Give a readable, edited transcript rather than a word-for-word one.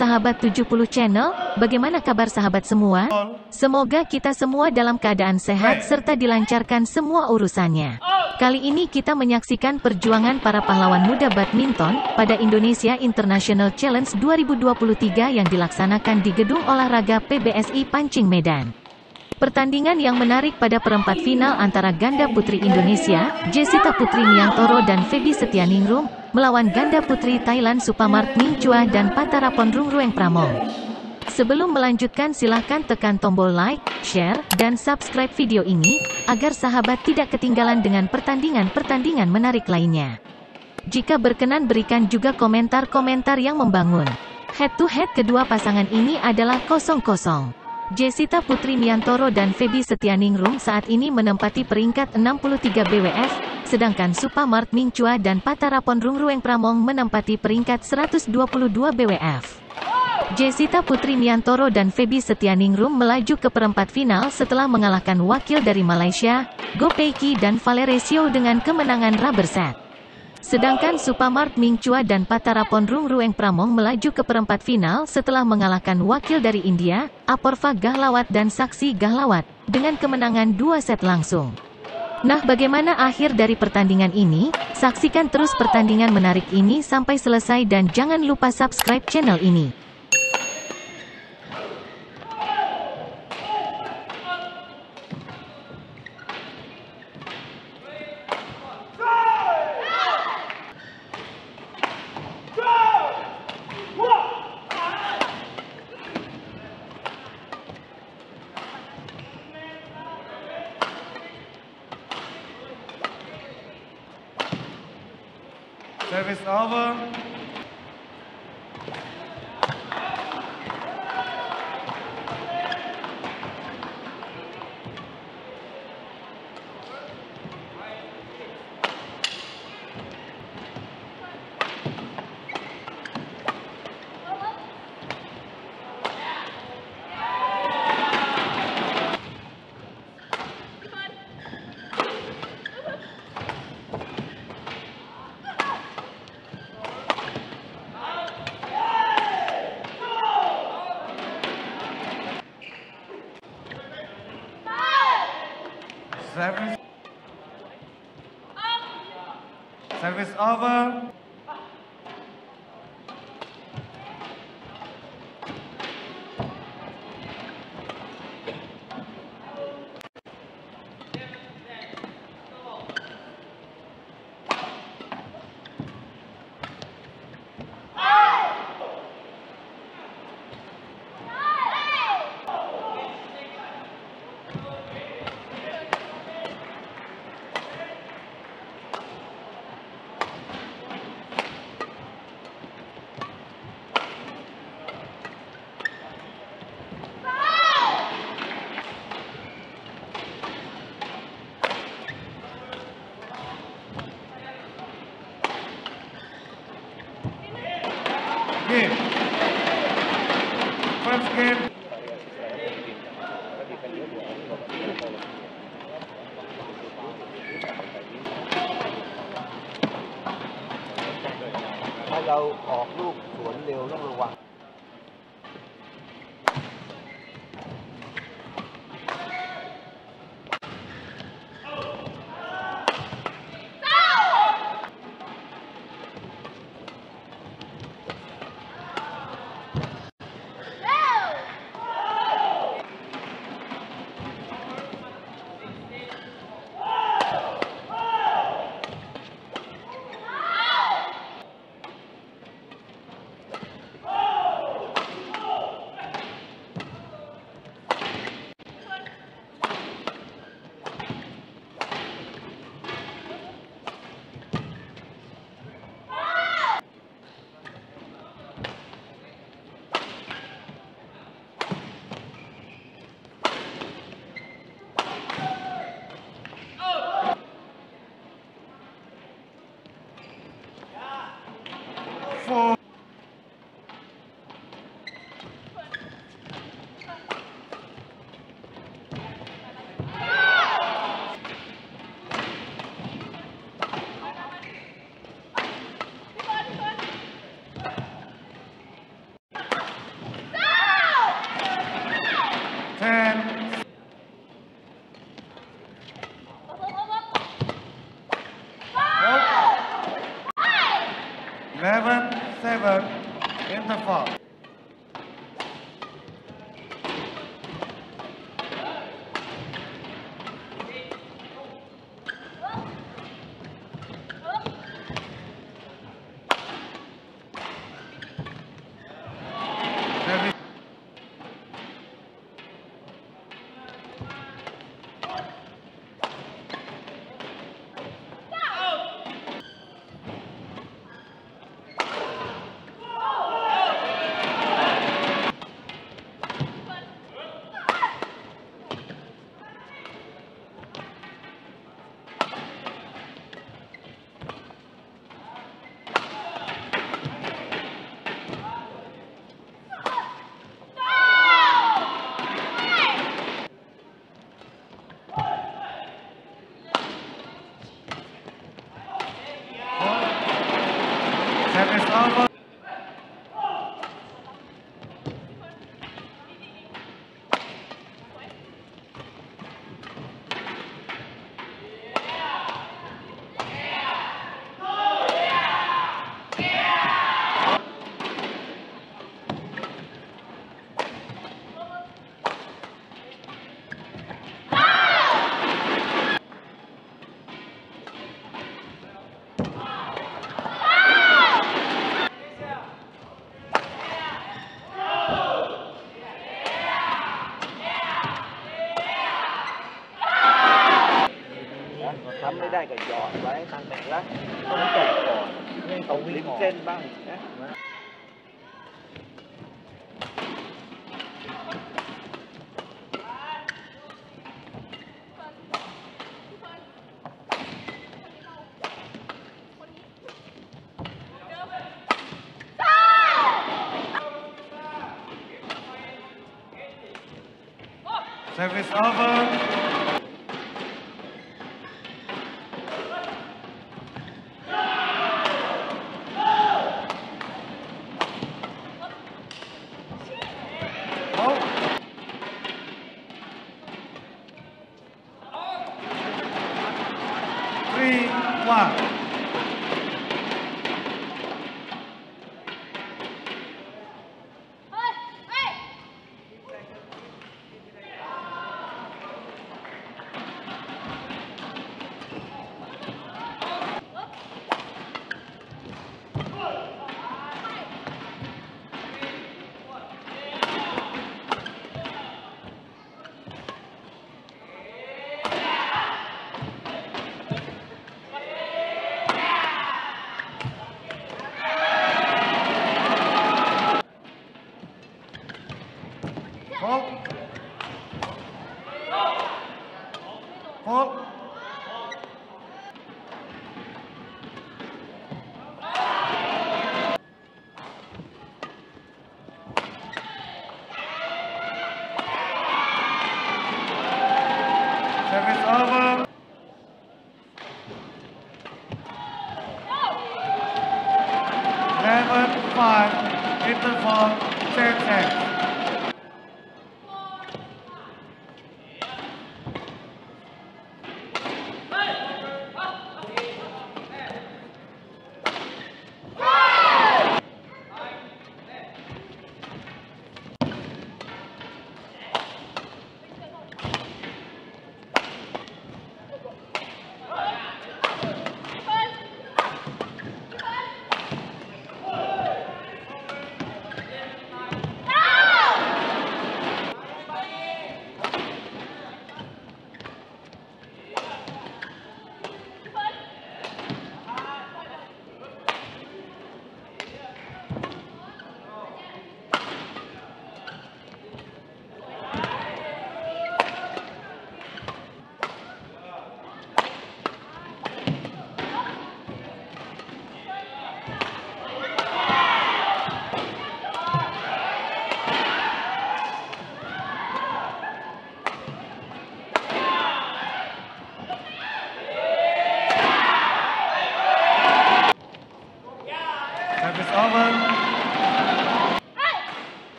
sahabat 70 channel, bagaimana kabar sahabat semua? Semoga kita semua dalam keadaan sehat serta dilancarkan semua urusannya. Kali ini kita menyaksikan perjuangan para pahlawan muda badminton pada Indonesia International Challenge 2023 yang dilaksanakan di Gedung Olahraga PBSI Pancing Medan. Pertandingan yang menarik pada perempat final antara ganda putri Indonesia, Jessita Putri Miantoro dan Feby Setianingrum, melawan ganda putri Thailand Supamart Mingchua dan Pattarapon Rungrueng Pramong. Sebelum melanjutkan silahkan tekan tombol like, share, dan subscribe video ini, agar sahabat tidak ketinggalan dengan pertandingan-pertandingan menarik lainnya. Jika berkenan berikan juga komentar-komentar yang membangun. Head to head kedua pasangan ini adalah 0-0. Jessita Putri Miantoro dan Feby Setianingrum saat ini menempati peringkat 63 BWF, sedangkan Supamart Mingchua dan Pattarapon Rungrueng Pramong menempati peringkat 122 BWF. Jessita Putri Miantoro dan Feby Setianingrum melaju ke perempat final setelah mengalahkan wakil dari Malaysia, Go Peiki dan Valeresio dengan kemenangan rubber set. Sedangkan Supamart Mingchua dan Pattarapon Rungrueng Pramong melaju ke perempat final setelah mengalahkan wakil dari India, Apoorva Gahlawat dan Saksi Gahlawat, dengan kemenangan 2 set langsung. Nah, bagaimana akhir dari pertandingan ini? Saksikan terus pertandingan menarik ini sampai selesai dan jangan lupa subscribe channel ini. Service over. Service over. Game. First game. Hai đầu ọtลูกสวนเร็วต้องระวัง 10. 11-7 in the fall. Service. Service over. Thấmไม่ได้ก็หยอดไว้ตั้งแต่ละต้องจบก่อนต้องริมเส้นบ้างนะ Service over. Oh. 3-1. Hold. Hold.